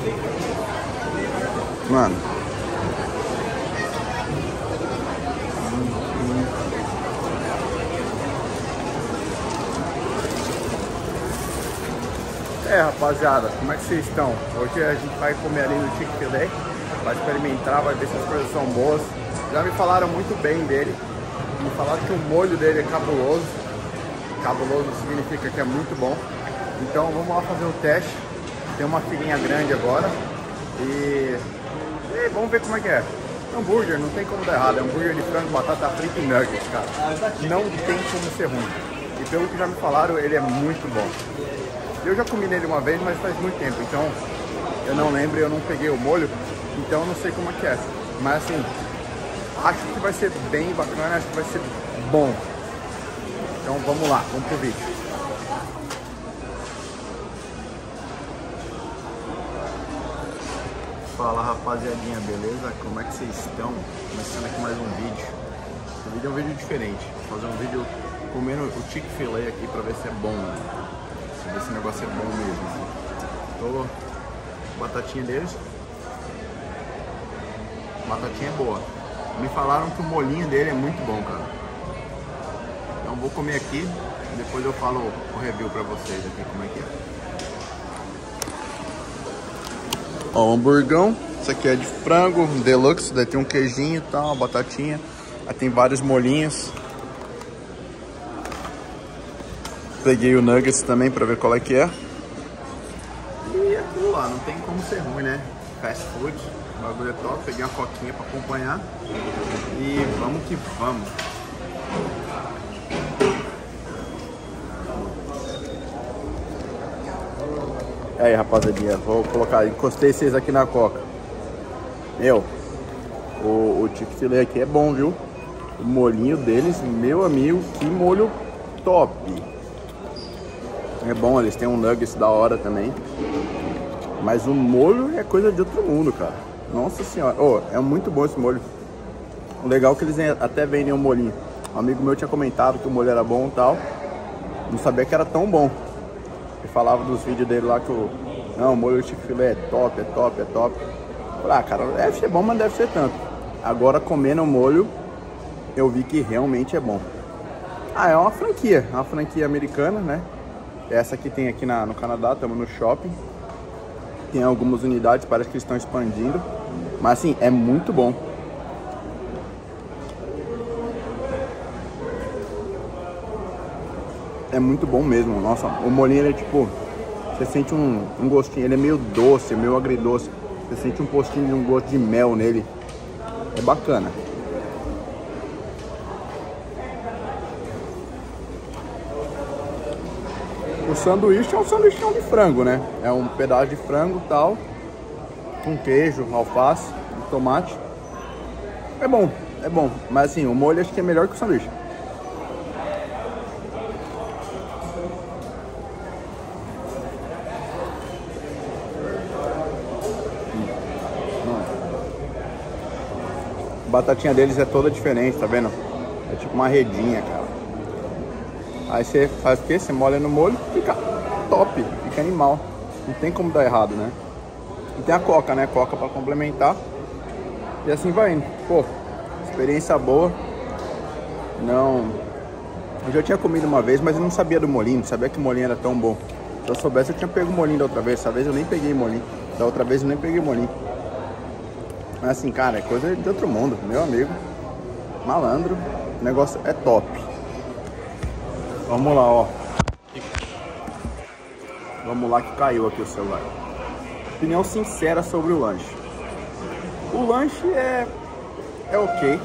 Mano. Rapaziada, como é que vocês estão? Hoje a gente vai comer ali no Chick-fil-A, vai experimentar, vai ver se as coisas são boas. Já me falaram muito bem dele, me falaram que o molho dele é cabuloso. Cabuloso significa que é muito bom. Então vamos lá fazer o teste. Tem uma filinha grande agora e vamos ver como é que é. Hambúrguer, não tem como dar errado. É hambúrguer de frango, batata frita e nuggets, cara. Não tem como ser ruim. E pelo que já me falaram, ele é muito bom. Eu já comi nele uma vez, mas faz muito tempo, então eu não lembro, eu não peguei o molho, então eu não sei como é que é. Mas assim, acho que vai ser bem bacana, acho que vai ser bom. Então vamos lá, vamos pro vídeo. Fala rapaziadinha, beleza? Como é que vocês estão? Começando aqui mais um vídeo. Esse vídeo é um vídeo diferente. Vou fazer um vídeo comendo o Chick-fil-A aqui pra ver se é bom. Pra ver se o negócio é bom mesmo. Tô batatinha deles. Batatinha é boa. Me falaram que o molhinho dele é muito bom, cara. Então vou comer aqui e depois eu falo o review pra vocês aqui como é que é. Ó, o hamburgão. Isso aqui é de frango, deluxe. Daí tem um queijinho e tal, uma batatinha. Aí tem vários molhinhos. Peguei o nuggets também pra ver qual é que é. E aquilo lá, não tem como ser ruim, né? Fast food, o bagulho é top. Peguei uma coquinha pra acompanhar. E vamos que vamos. E aí, rapaziadinha, vou colocar, encostei vocês aqui na coca. Meu, o Chick-fil-A aqui é bom, viu? O molhinho deles, meu amigo, que molho top. É bom, eles têm um nuggets da hora também. Mas o molho é coisa de outro mundo, cara. Nossa senhora. Oh, é muito bom esse molho. O legal é que eles até vendem um molhinho. Um amigo meu tinha comentado que o molho era bom e tal. Não sabia que era tão bom. Ele falava dos vídeos dele lá que o molho do Chick-fil-A é top, é top, é top. Eu falei, cara, deve ser bom, mas não deve ser tanto. Agora comendo o molho, eu vi que realmente é bom. É uma franquia americana, né? Essa aqui tem aqui no Canadá, estamos no shopping. Tem algumas unidades, parece que estão expandindo. Mas assim, é muito bom. É muito bom mesmo. Nossa, o molhinho ele é tipo... Você sente um gostinho, ele é meio doce, meio agridoce. Você sente um postinho de um gosto de mel nele. É bacana. O sanduíche é um sanduíche de frango, né? É um pedaço de frango e tal, com queijo, alface, tomate. É bom. Mas assim, o molho acho que é melhor que o sanduíche. A batatinha deles é toda diferente, tá vendo? É tipo uma redinha, cara. Aí você faz o que? Você molha no molho, fica top, fica animal. Não tem como dar errado, né? E tem a coca, né? Coca pra complementar. E assim vai indo. Pô, experiência boa. Não... Eu já tinha comido uma vez, mas eu não sabia do molhinho. Não sabia que o molhinho era tão bom. Se eu soubesse, eu tinha pego o molhinho da outra vez. Dessa vez eu nem peguei molhinho. Da outra vez eu nem peguei molhinho. Mas assim, cara, é coisa de outro mundo. Meu amigo. Malandro. O negócio é top. Vamos lá, ó. Vamos lá que caiu aqui o celular. Opinião sincera sobre o lanche. O lanche é ok.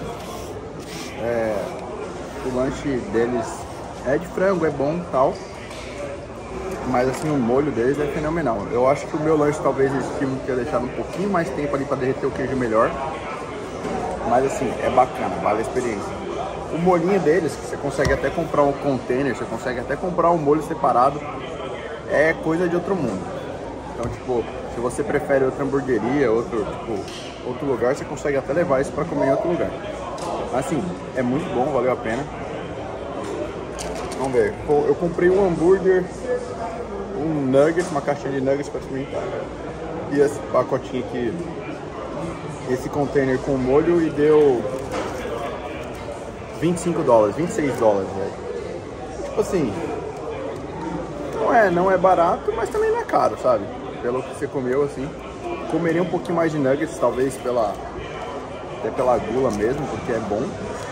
O lanche deles é de frango, é bom e tal. Mas assim, o molho deles é fenomenal. Eu acho que o meu lanche talvez eles tinham que ter deixado um pouquinho mais tempo ali para derreter o queijo melhor. Mas assim, é bacana, vale a experiência. O molhinho deles, que você consegue até comprar um container, você consegue até comprar um molho separado, é coisa de outro mundo. Então, tipo, se você prefere outra hamburgueria, outro lugar, você consegue até levar isso para comer em outro lugar. Assim, é muito bom, valeu a pena. Vamos ver, eu comprei um hambúrguer, um nugget, uma caixinha de nuggets para experimentar. E esse pacotinho aqui, esse container com molho, e deu $25, $26, velho. Tipo assim, não é barato, mas também não é caro, sabe? Pelo que você comeu, assim. Comeria um pouquinho mais de nuggets, talvez até pela gula mesmo, porque é bom.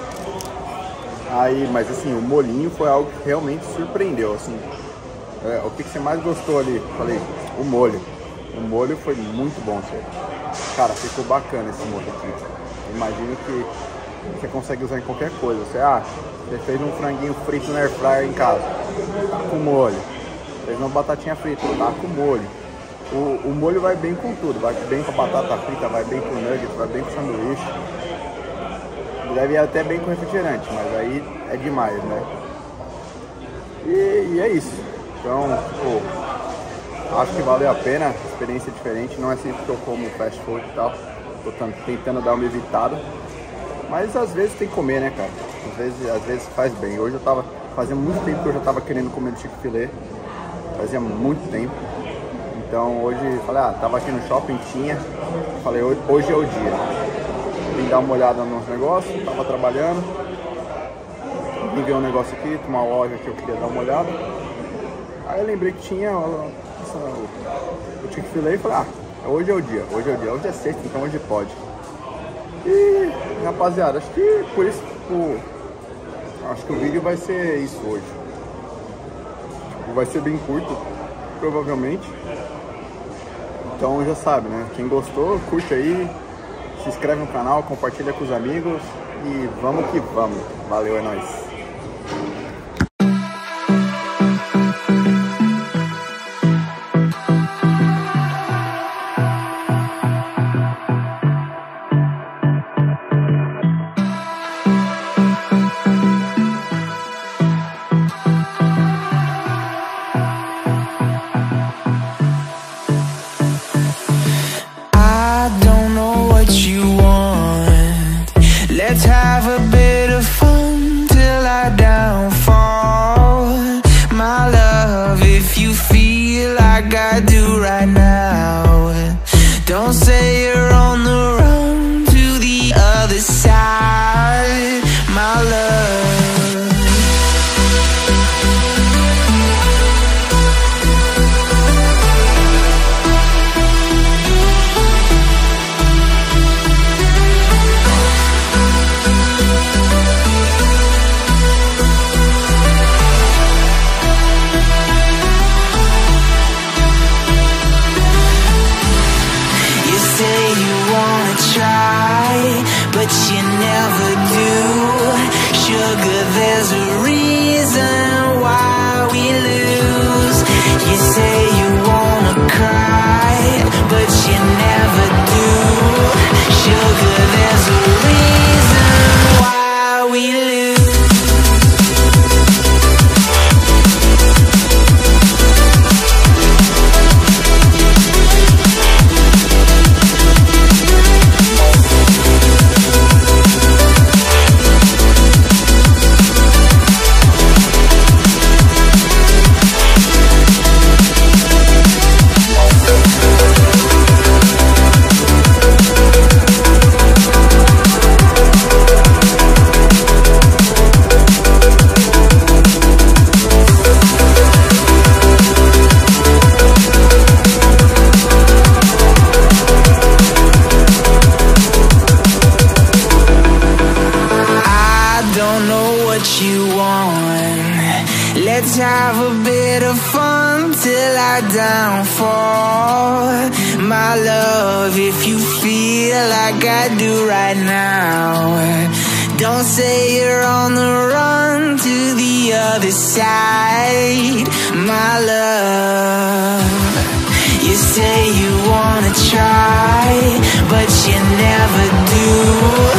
Aí, mas assim, o molinho foi algo que realmente surpreendeu, assim. O que você mais gostou ali? Falei, o molho. O molho foi muito bom, sério. Cara, ficou bacana esse molho aqui. Imagino que você consegue usar em qualquer coisa. Você fez um franguinho frito no air fryer em casa, tá com molho. Fez uma batatinha frita, tá com molho. O molho vai bem com tudo, vai bem com a batata frita, vai bem com o nugget, vai bem com o sanduíche. Deve ir até bem com refrigerante, mas aí é demais, né? E é isso. Então, pô, acho que valeu a pena, experiência diferente. Não é sempre que eu como fast food e tal. Tô tentando dar uma evitada. Mas às vezes tem que comer, né, cara? Às vezes faz bem. Hoje fazia muito tempo que eu já tava querendo comer no Chick-fil-A. Fazia muito tempo. Então hoje, falei, tava aqui no shopping, tinha. Falei, hoje é o dia. Vim dar uma olhada nos negócios, tava trabalhando. Vim ver um negócio aqui, uma loja que eu queria dar uma olhada. Aí eu lembrei que tinha o Chick-fil-A e falei, hoje é o dia. Hoje é sexta, então hoje pode. E, rapaziada, acho que por isso, acho que o vídeo vai ser isso hoje. Vai ser bem curto, provavelmente. Então já sabe, né? Quem gostou, curte aí, se inscreve no canal, compartilha com os amigos e vamos que vamos. Valeu, é nóis. Let's have a bit of fun till I downfall. My love, if you feel like I do right now, don't say you're on the run to the other side, my love. But you never do. Sugar, there's a reason why we lose. You say you wanna cry, but you never do. Sugar, there's a reason why we lose. Let's have a bit of fun till I downfall. My love, if you feel like I do right now, don't say you're on the run to the other side, my love. You say you wanna try, but you never do.